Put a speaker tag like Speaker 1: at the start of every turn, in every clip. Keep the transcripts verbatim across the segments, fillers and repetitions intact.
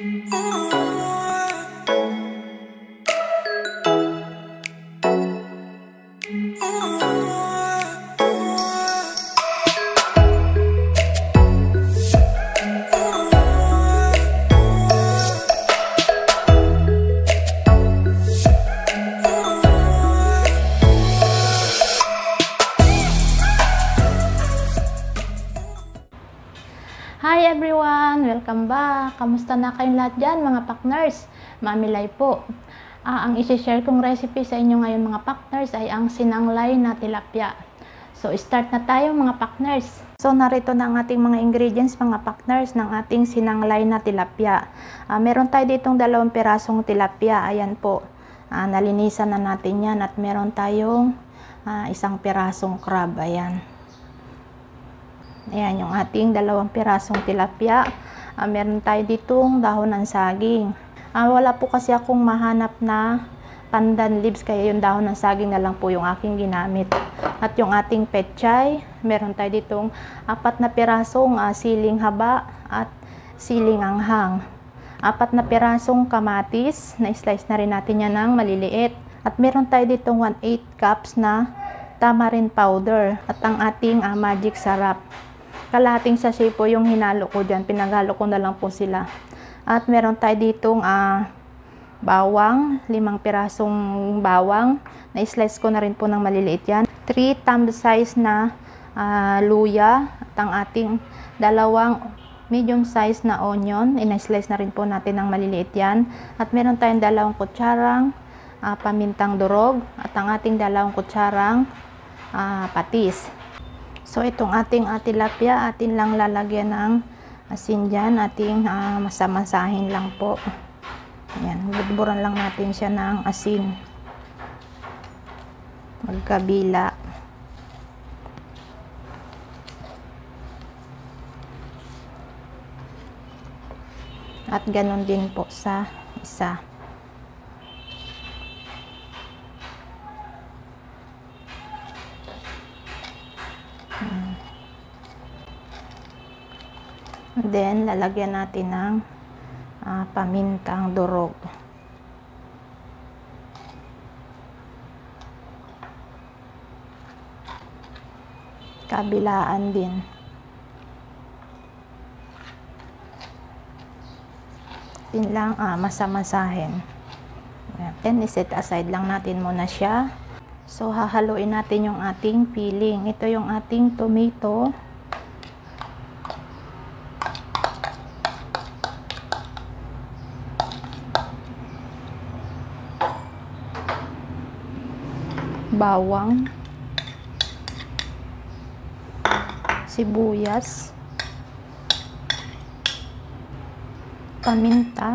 Speaker 1: Hi everyone! Welcome back! Kamusta na kayong lahat dyan mga partners? Mami Lai po. Ah, ang isi-share kong recipe sa inyo ngayon mga partners ay ang sinanglay na tilapia. So start na tayo mga partners. So narito na ang ating mga ingredients mga partners ng ating sinanglay na tilapia. Ah, meron tayo ditong dalawang pirasong tilapia. Ayan po. Ah, nalinisan na natin yan at meron tayong ah, isang pirasong crab. Ayan. Ayan yung ating dalawang pirasong tilapia. Uh, meron tayo ditong dahon ng saging. Uh, wala po kasi akong mahanap na pandan leaves, kaya yung dahon ng saging na lang po yung aking ginamit. At yung ating pechay, meron tayo ditong apat na pirasong uh, siling haba at siling anghang. Apat na pirasong kamatis, na slice na rin natin yan ng maliliit. At meron tayo ditong one eighth cups na tamarind powder at ang ating uh, magic sarap. Kalahating sachet po yung hinalo ko dyan. Pinaghalo ko na lang po sila. At meron tayo ditong uh, bawang. Limang pirasong bawang. Na-slice ko na rin po ng maliliit yan. three thumb size na uh, luya. At ang ating dalawang medium size na onion. I-slice na rin po natin ng maliliit yan. At meron tayong dalawang kutsarang uh, pamintang durog. At ang ating dalawang kutsarang uh, patis. So, itong ating uh, tilapia, atin lang lalagyan ng asin dyan. Ating uh, masamasahin lang po. Ayan, budburan lang natin siya ng asin. Magkabila. At ganun din po sa isa. Then, lalagyan natin ng uh, pamintang durog. Kabilaan din. Din lang uh, masamasahin. Then, iset aside lang natin muna siya. So, hahaluin natin yung ating piling. Ito yung ating tomato. Bawang, sibuyas, paminta,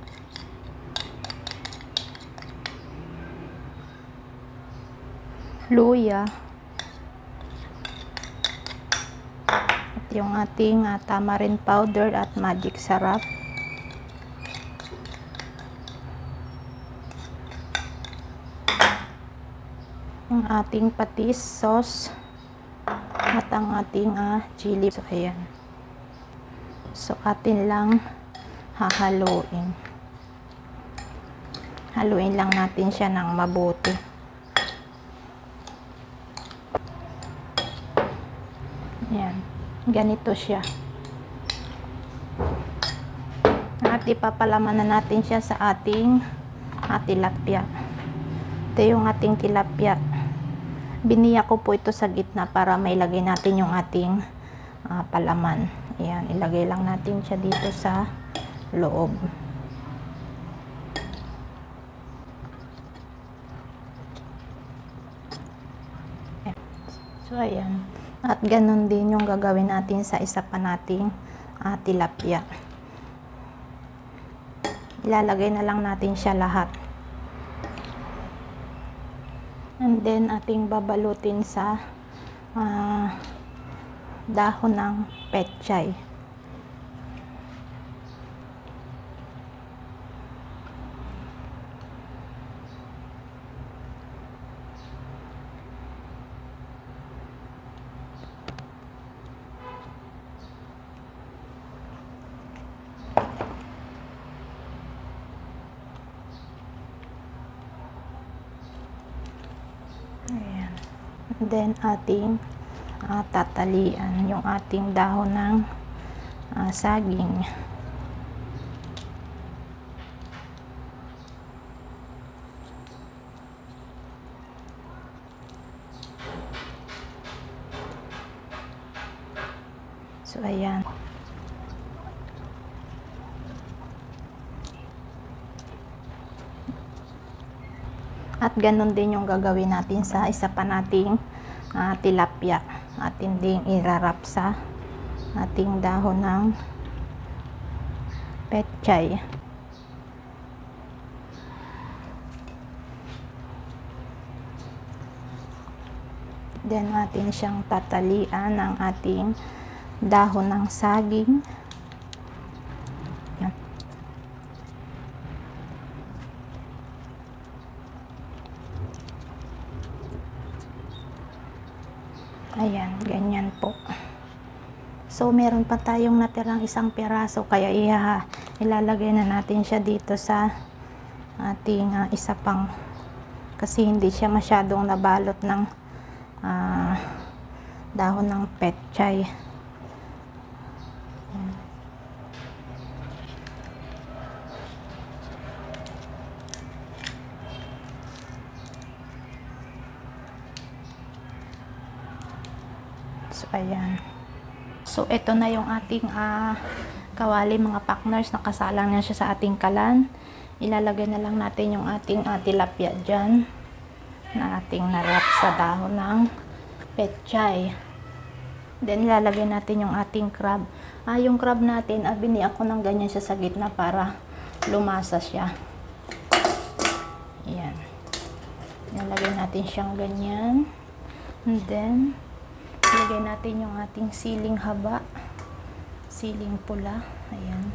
Speaker 1: luya, at yung ating uh, tamarind powder at magic sarap. Ang ating patis sauce at ang ating uh, chili. So, ayan. So, atin lang hahaluin. Haluin lang natin siya ng mabuti. Ayan. Ganito siya. At ipapalaman na natin siya sa ating uh, tilapia. Ito yung ating tilapia. Biniya ko po ito sa gitna para mailagay natin yung ating uh, palaman. Ayan, ilagay lang natin siya dito sa loob. So, ayan. At ganun din yung gagawin natin sa isa pa nating uh, tilapia. Ilalagay na lang natin siya lahat. And then, ating babalutin sa uh, dahon ng pechay. Then ating uh, tatalian yung ating dahon ng uh, saging. So ayan. At ganun din yung gagawin natin sa isa pa nating uh, tilapia. Atin ding irarap sa ating dahon ng pechay. Then natin siyang tatalian ng ating dahon ng saging. Yan. Ayan, ganyan po. So, meron pa tayong natirang isang piraso, kaya iha, ilalagay na natin siya dito sa ating uh, isa pang, kasi hindi siya masyadong nabalot ng uh, dahon ng pechay. So, ayan. So, ito na yung ating uh, kawali, mga partners. Nakasalang na siya sa ating kalan. Ilalagay na lang natin yung ating uh, tilapia dyan na ating narap sa dahon ng pechay. Then, ilalagay natin yung ating crab. Ah, yung crab natin, ah, bini ako ng ganyan siya sa gitna para lumasa siya. Ayan. Ilalagay natin siyang ganyan. And then, ilagay natin yung ating siling haba, siling pula. Ayan.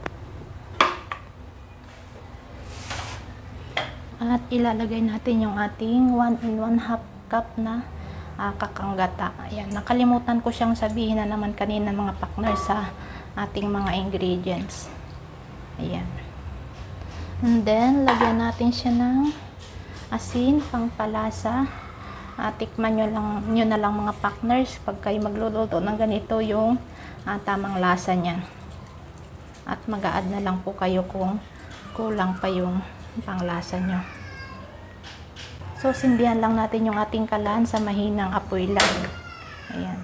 Speaker 1: At ilalagay natin yung ating one and one half cup na uh, kakanggata. Ayan. Nakalimutan ko siyang sabihin na naman kanina, mga partner, sa ating mga ingredients. Ayan. And then, lagyan natin siya ng asin, pangpalasa. Uh, tikman nyo, lang, nyo na lang, mga partners, pag kayo magluluto ng ganito, yung uh, tamang lasa niyan. At mag-a-add na lang po kayo kung kulang pa yung panglasa nyo. So, sindihan lang natin yung ating kalan sa mahinang apoy lang. Ayan.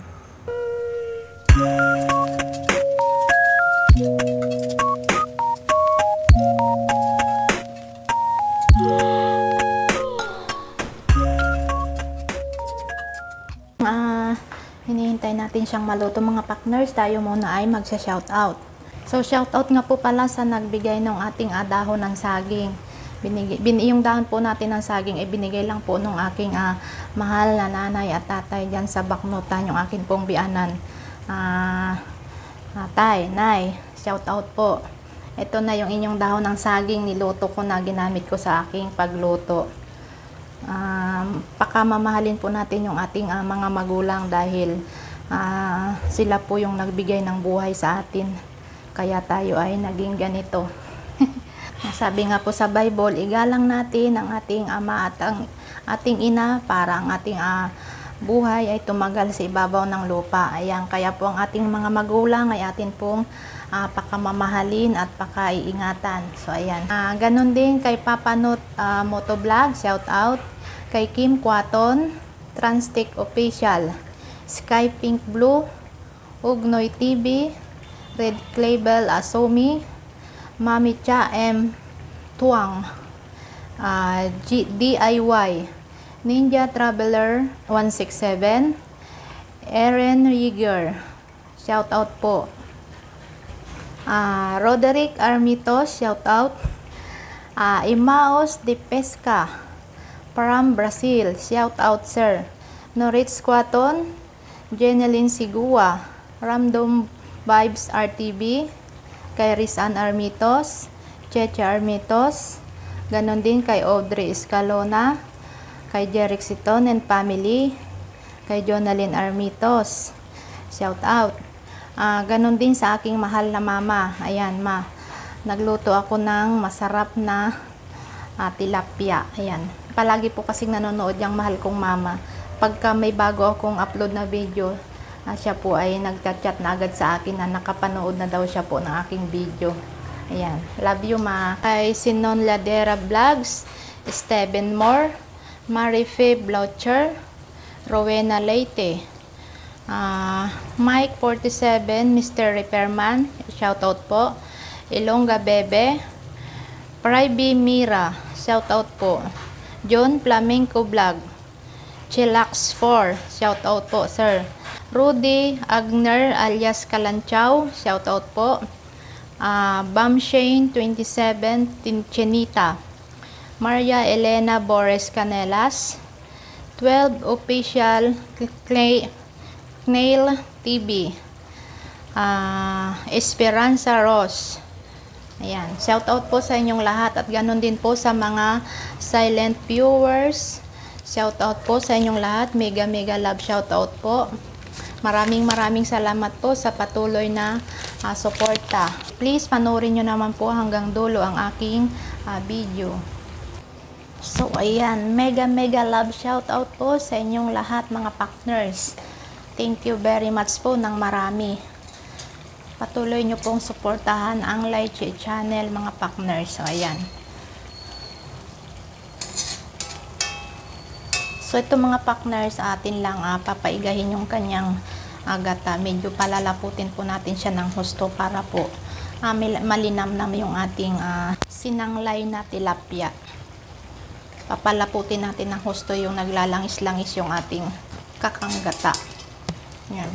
Speaker 1: Uh, hinihintay natin siyang maluto, mga partners. Tayo muna ay magsha-shoutout. So, shoutout nga po pala sa nagbigay ng ating uh, dahon ng saging. Binigay, bin, yung dahon po natin ng saging ay binigay lang po nung aking uh, mahal na nanay at tatay dyan sa Baknotan, yung akin pong bianan. Uh, uh, tay, nay, shoutout po. Ito na yung inyong dahon ng saging, niluto ko na, ginamit ko sa aking pagluto. Um, pakamamahalin po natin yung ating uh, mga magulang dahil uh, sila po yung nagbigay ng buhay sa atin, kaya tayo ay naging ganito. Sabi nga po sa Bible, igalang natin ang ating ama at ang ating ina para ang ating uh, buhay ay tumagal sa ibabaw ng lupa. Ayan, kaya po ang ating mga magulang ay atin pong uh, pakamamahalin at pakaiingatan. So ayan, uh, ganun din kay Papa Nut uh, Motovlog, shout out. Kay Kim Quaton, Transtick Official, Sky Pink Blue, Ugnoy T V, Red Clavel Asomi, Mami Cha M Tuang, uh, G D I Y, Ninja Traveler one six seven, Erin Rieger, shout out po. Uh, Roderick Armitos, shout out. Uh, Imaos de Pesca from Brazil, shout out sir. Norits Quaton, Jeneline Sigua, Random Vibes R T V, kay Rizan Armitos, Cheche Armitos, ganon din kay Audrey Escalona, kay Jeric Siton and family, kay Jonalyn Armitos, shout out. Uh, ganon din sa aking mahal na mama. Ayan ma, nagluto ako ng masarap na uh, tilapia. Ayan, palagi po kasing nanonood yung mahal kong mama. pagka may bago akong upload na video, uh, siya po ay nagchat-chat na agad sa akin na nakapanood na daw siya po ng aking video. Ayan. Love you, ma. Kay Sinon Ladera Vlogs, Steven Moore, Marife Blotcher, Rowena Leite, uh, Mike forty-seven, Mister Repairman, shoutout po. Ilongga Bebe, Privy Mira, shoutout po. John Flamenco Vlog, Chillax four, shoutout po, sir. Rudy Agner alias Kalanchaw, shoutout po. Uh, Bam Shane twenty-seven, Chinita, Maria Elena Bores Canelas, twelve Official Snail T V, uh, Esperanza Ross. Ayan, shout out po sa inyong lahat at ganun din po sa mga silent viewers. Shout out po sa inyong lahat. Mega mega love shout out po. Maraming maraming salamat po sa patuloy na uh, suporta. Please panoorin nyo naman po hanggang dulo ang aking uh, video. So ayan, mega mega love shout out po sa inyong lahat mga partners. Thank you very much po ng marami. Patuloy nyo pong suportahan ang Lychee channel mga partners. So ayan. So ito mga partners, atin lang uh, papaigahin yung kanyang uh, gata. Medyo palalaputin po natin siya ng husto para po uh, malinamnam yung ating uh, sinanglay na tilapia. Papalaputin natin ng husto yung naglalangis-langis yung ating kakanggata. Yan.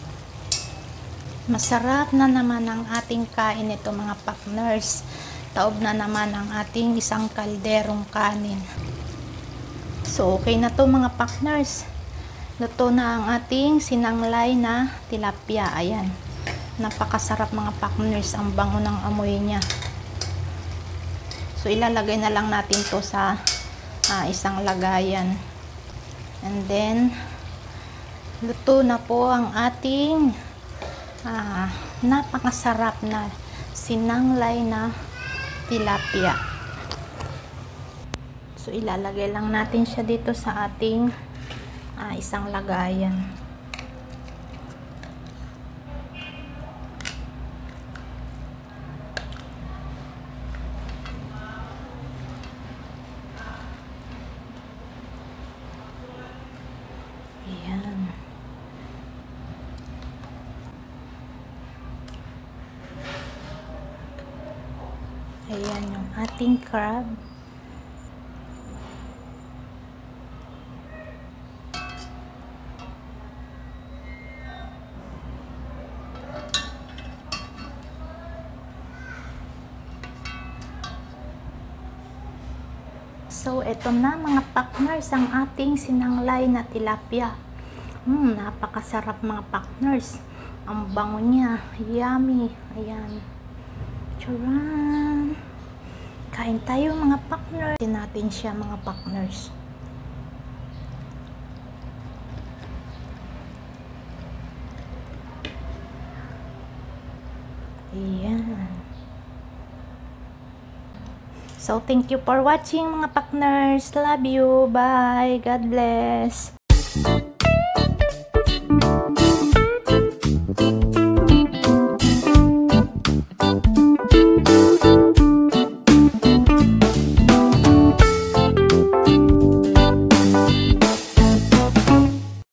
Speaker 1: Masarap na naman ang ating kain ito mga partners. Taob na naman ang ating isang kalderong kanin. So okay na to mga partners. Luto na ang ating sinanglay na tilapia. Ayan. Napakasarap mga partners. Ang bango ng amoy niya. So ilalagay na lang natin to sa Ah, isang lagayan. And then luto na po ang ating ah, napakasarap na sinanglay na tilapia. So ilalagay lang natin siya dito sa ating ah, isang lagayan. Ayan. Ayan yung ating crab. So, ito na mga partners ang ating sinanglay na tilapia. Hmm, napakasarap mga partners. Ang bango niya. Yummy. Ayan. Charan! Kain tayo mga partners. Kain natin siya mga partners. Ayan. So, thank you for watching mga partners. Love you. Bye. God bless.